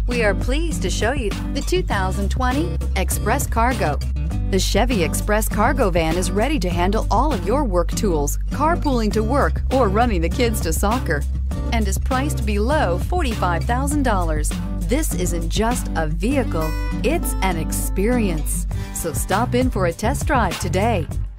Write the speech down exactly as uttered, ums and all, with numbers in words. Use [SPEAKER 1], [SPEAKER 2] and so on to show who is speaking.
[SPEAKER 1] We are pleased to show you the two thousand twenty Express Cargo. The Chevy Express Cargo van is ready to handle all of your work tools, carpooling to work, or running the kids to soccer, and is priced below forty-five thousand dollars. This isn't just a vehicle, it's an experience. So stop in for a test drive today.